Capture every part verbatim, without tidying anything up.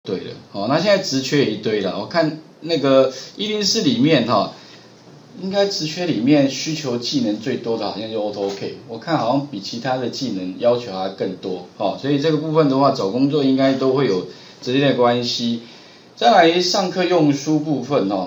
对了，哦，那现在职缺一堆了，我看那个一零四里面哈、哦，应该职缺里面需求技能最多的好像就 AutoCAD， 我看好像比其他的技能要求还更多，哦，所以这个部分的话，找工作应该都会有直接的关系。再来上课用书部分哦，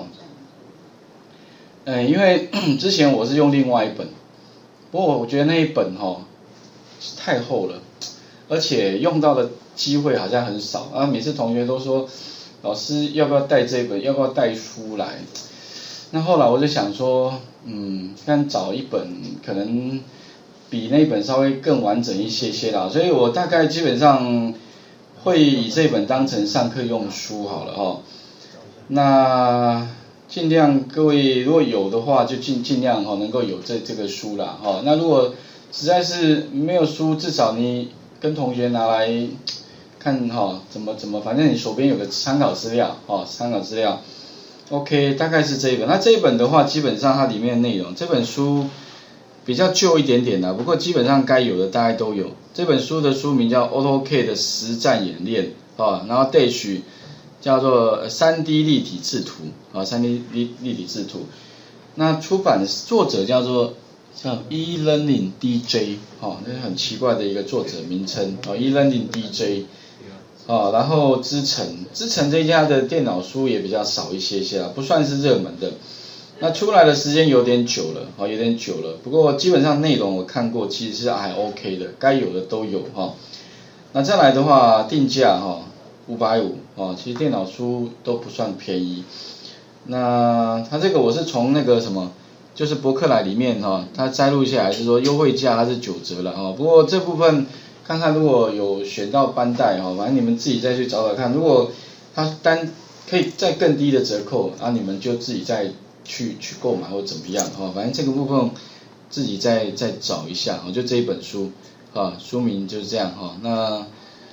嗯，因为之前我是用另外一本，不过我觉得那一本哈、哦、太厚了，而且用到的机会好像很少啊。每次同学都说，老师要不要带这本，要不要带书来？那后来我就想说，嗯，看找一本可能比那本稍微更完整一些些啦，所以我大概基本上会以这本当成上课用书好了哦。那尽量各位如果有的话，就尽尽量哈能够有这这个书啦哈。那如果实在是没有书，至少你跟同学拿来看哈，怎么怎么，反正你手边有个参考资料哦，参考资料。OK， 大概是这一本。那这一本的话，基本上它里面的内容，这本书比较旧一点点的，不过基本上该有的大概都有。这本书的书名叫 AutoCAD 的实战演练啊，然后 Dash 叫做 三 D 立体制图啊 ，三 D 立立体制图。那出版的作者叫做叫 eLearning D J 哦，那是很奇怪的一个作者名称哦 ，eLearning D J。哦，然后知诚，知诚这家的电脑书也比较少一些些啦，不算是热门的。那出来的时间有点久了，哦，有点久了。不过基本上内容我看过，其实是还 OK 的，该有的都有哈、哦。那再来的话，定价哈五百五哦，其实电脑书都不算便宜。那它这个我是从那个什么，就是博客来里面哈、哦，它摘录下来是说优惠价它是九折了哈、哦。不过这部分。看看如果有选到班代哈，反正你们自己再去找找看。如果它单可以再更低的折扣，啊你们就自己再去去购买或怎么样哈。反正这个部分自己再再找一下。就这一本书啊，书名就是这样哈。那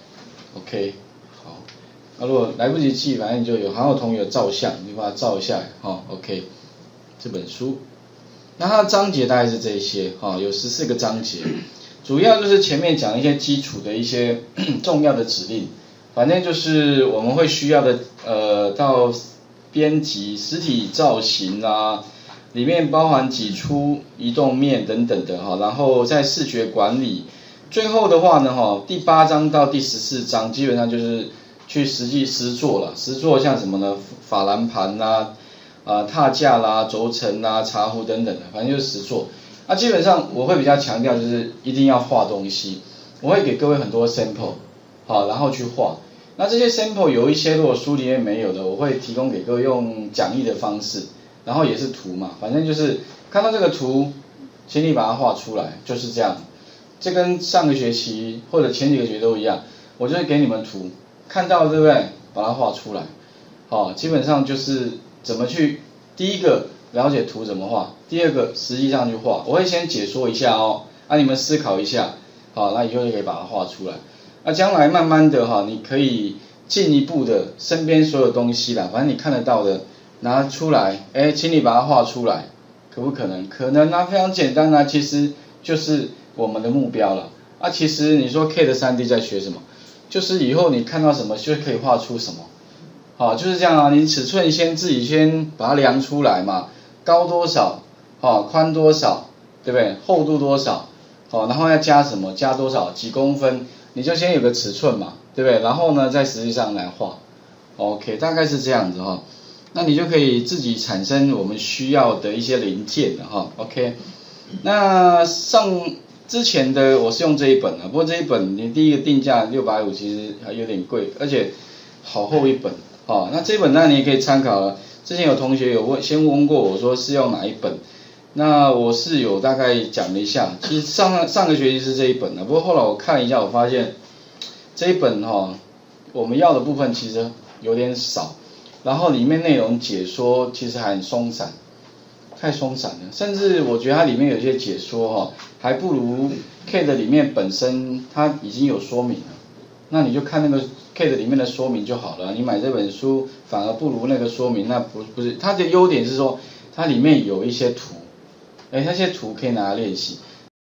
OK 好，那如果来不及记，反正就有还有同学照相，你把它照一下哈。OK 这本书，那它的章节大概是这些哈，有十四个章节。主要就是前面讲一些基础的一些重要的指令，反正就是我们会需要的，呃，到编辑实体造型啊，里面包含挤出、移动面等等的哈，然后在视觉管理，最后的话呢哈，第八章到第十四章基本上就是去实际实做了，实做像什么呢？法兰盘啦、啊踏架啦、轴承啦、茶壶等等的，反正就是实做。那、啊、基本上我会比较强调就是一定要画东西，我会给各位很多 sample， 好，然后去画。那这些 sample 有一些如果书里面没有的，我会提供给各位用讲义的方式，然后也是图嘛，反正就是看到这个图，请你把它画出来，就是这样。这跟上个学期或者前几个学期都一样，我就会给你们图，看到对不对？把它画出来，好，基本上就是怎么去第一个。了解图怎么画，第二个实际上去画，我会先解说一下哦，啊你们思考一下，好，那以后就可以把它画出来。那将来慢慢的哈，你可以进一步的身边所有东西啦，反正你看得到的拿出来，哎，请你把它画出来，可不可能？可能啊，非常简单啊，其实就是我们的目标了。啊，其实你说 K 的 三 D 在学什么？就是以后你看到什么就可以画出什么，好，就是这样啊，你尺寸先自己先把它量出来嘛。高多少，哦，宽多少，对不对？厚度多少，哦，然后要加什么？加多少？几公分？你就先有个尺寸嘛，对不对？然后呢，再实际上来画 ，OK， 大概是这样子哈、哦。那你就可以自己产生我们需要的一些零件的哈、哦、，OK。那上之前的我是用这一本的，不过这一本你第一个定价六百五，其实还有点贵，而且好厚一本，哦，那这一本那你也可以参考了。之前有同学有问，先问过我说是用哪一本，那我是有大概讲了一下，其实上上个学期是这一本的，不过后来我看了一下，我发现这一本哈、哦，我们要的部分其实有点少，然后里面内容解说其实还很松散，太松散了，甚至我觉得它里面有些解说哈、哦，还不如 K 的里面本身它已经有说明了。那你就看那个 K 的里面的说明就好了，你买这本书反而不如那个说明，那不不是它的优点是说它里面有一些图，哎，那些图可以拿来练习。